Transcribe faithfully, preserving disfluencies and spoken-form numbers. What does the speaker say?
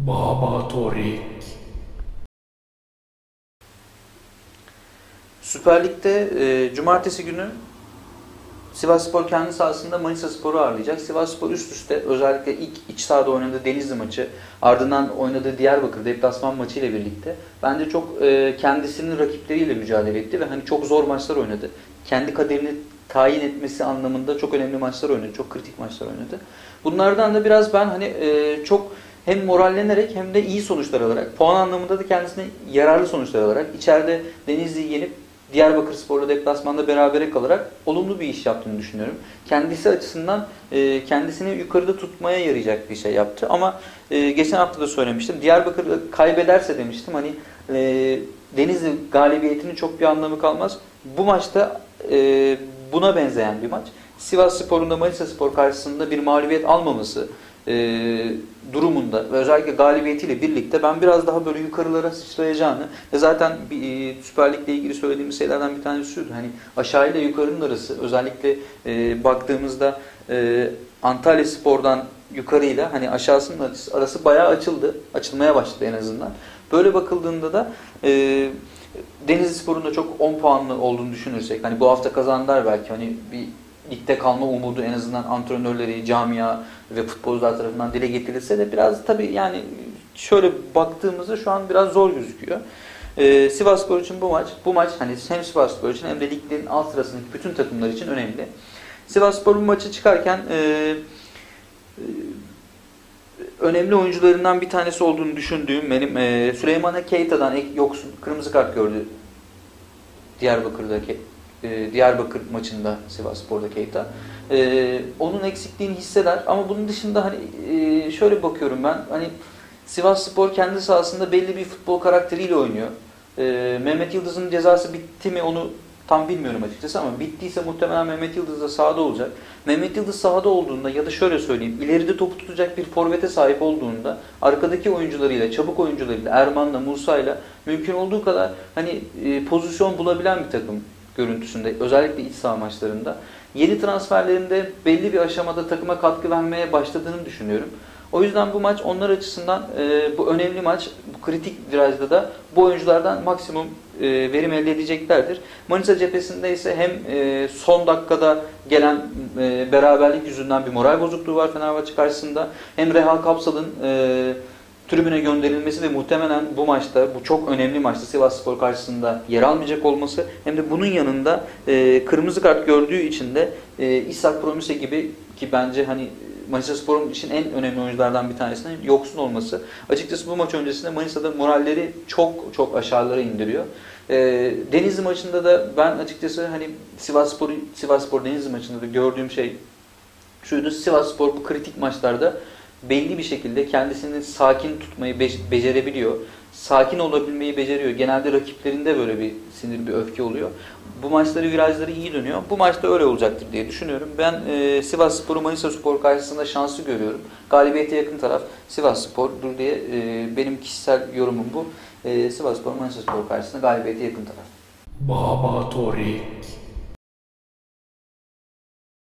Baba Torik. Süper Lig'de e, cumartesi günü Sivasspor kendi sahasında Manisaspor'u ağırlayacak. Sivasspor üst üste özellikle ilk iç sahada oynadığı Denizli maçı, ardından oynadığı Diyarbakır deplasman maçı ile birlikte bence çok e, kendisinin rakipleriyle mücadele etti ve hani çok zor maçlar oynadı. Kendi kaderini tayin etmesi anlamında çok önemli maçlar oynadı, çok kritik maçlar oynadı. Bunlardan da biraz ben hani e, çok hem morallenerek hem de iyi sonuçlar alarak, puan anlamında da kendisine yararlı sonuçlar alarak, içeride Denizli'yi yenip Diyarbakırspor'la deplasmanda berabere kalarak olumlu bir iş yaptığını düşünüyorum. Kendisi açısından e, kendisini yukarıda tutmaya yarayacak bir şey yaptı. Ama e, geçen hafta da söylemiştim. Diyarbakır kaybederse demiştim hani e, Denizli galibiyetinin çok bir anlamı kalmaz. Bu maçta e, buna benzeyen bir maç. Sivasspor'un da Manisaspor karşısında bir mağlubiyet almaması e, durumunda ve özellikle galibiyetiyle birlikte ben biraz daha böyle yukarılara sıçrayacağını ve zaten e, Süper Lig'le ilgili söylediğimiz şeylerden bir tanesi şuydu. Hani aşağı ile yukarının arası özellikle e, baktığımızda e, Antalyaspor'dan yukarıyla hani aşağısının arası bayağı açıldı. Açılmaya başladı en azından. Böyle bakıldığında da e, Denizlispor'un da çok on puanlı olduğunu düşünürsek hani bu hafta kazandılar belki hani bir ligde kalma umudu en azından antrenörleri, camia ve futbolcular tarafından dile getirilse de biraz tabii yani şöyle baktığımızda şu an biraz zor gözüküyor. Ee, Sivasspor için bu maç, bu maç hani hem Sivasspor için hem de liglerin alt sırasındaki bütün takımlar için önemli. Sivasspor bu maçı çıkarken e, e, önemli oyuncularından bir tanesi olduğunu düşündüğüm benim e, Süleyman Keita'dan yoksun kırmızı kart gördü Diyarbakır'daki Diyarbakır maçında Sivasspor'da Keita. Ee, onun eksikliğini hisseder ama bunun dışında hani e, şöyle bakıyorum ben hani Sivasspor kendi sahasında belli bir futbol karakteriyle oynuyor. Ee, Mehmet Yıldız'ın cezası bitti mi onu tam bilmiyorum açıkçası ama bittiyse muhtemelen Mehmet Yıldız da sahada olacak. Mehmet Yıldız sahada olduğunda ya da şöyle söyleyeyim ileride topu tutacak bir forvete sahip olduğunda arkadaki oyuncularıyla, çabuk oyuncularıyla, Erman'la, Musa'yla mümkün olduğu kadar hani e, pozisyon bulabilen bir takım görüntüsünde özellikle iç saha maçlarında yeni transferlerinde belli bir aşamada takıma katkı vermeye başladığını düşünüyorum. O yüzden bu maç onlar açısından e, bu önemli maç, bu kritik virajda da bu oyunculardan maksimum e, verim elde edeceklerdir. Manisa cephesinde ise hem e, son dakikada gelen e, beraberlik yüzünden bir moral bozukluğu var Fenerbahçe karşısında hem Reha Kapsal'ın e, tribüne gönderilmesi ve muhtemelen bu maçta, bu çok önemli maçta Sivasspor karşısında yer almayacak olması hem de bunun yanında e, kırmızı kart gördüğü için de e, İshak Promise gibi ki bence hani Manisaspor'un için en önemli oyunculardan bir tanesinin yoksun olması. Açıkçası bu maç öncesinde Manisa'da moralleri çok çok aşağılara indiriyor. E, Denizli maçında da ben açıkçası hani Sivasspor Sivasspor Denizli maçında da gördüğüm şey şuydu. Sivasspor bu kritik maçlarda belli bir şekilde kendisini sakin tutmayı be becerebiliyor. Sakin olabilmeyi beceriyor. Genelde rakiplerinde böyle bir sinir, bir öfke oluyor. Bu maçları, virajları iyi dönüyor. Bu maçta öyle olacaktır diye düşünüyorum. Ben e, Sivasspor'u Manisaspor karşısında şanslı görüyorum. Galibiyete yakın taraf Sivasspor'dur diye e, benim kişisel yorumum bu. E, Sivasspor Manisaspor karşısında galibiyete yakın taraf. Baba Torik.